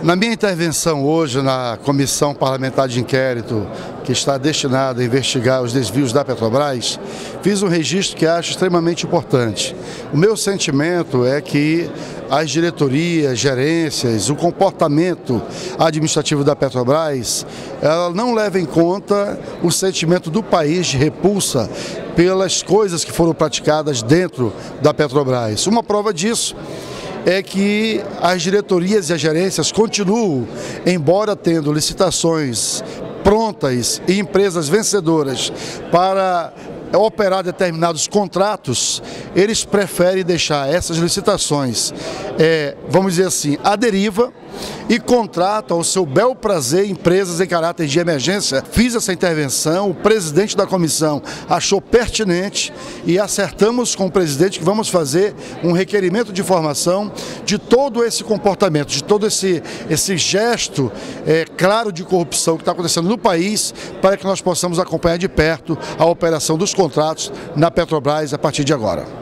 Na minha intervenção hoje na Comissão Parlamentar de Inquérito, que está destinada a investigar os desvios da Petrobras, fiz um registro que acho extremamente importante. O meu sentimento é que as diretorias, gerências, o comportamento administrativo da Petrobras, ela não leva em conta o sentimento do país de repulsa pelas coisas que foram praticadas dentro da Petrobras. Uma prova disso é que as diretorias e as gerências continuam, embora tendo licitações prontas e empresas vencedoras para operar determinados contratos, eles preferem deixar essas licitações, vamos dizer assim, à deriva, e contratam ao seu bel prazer empresas em caráter de emergência. Fiz essa intervenção, o presidente da comissão achou pertinente e acertamos com o presidente que vamos fazer um requerimento de informação de todo esse comportamento, de todo esse gesto claro de corrupção que está acontecendo no país, para que nós possamos acompanhar de perto a operação dos contratos na Petrobras a partir de agora.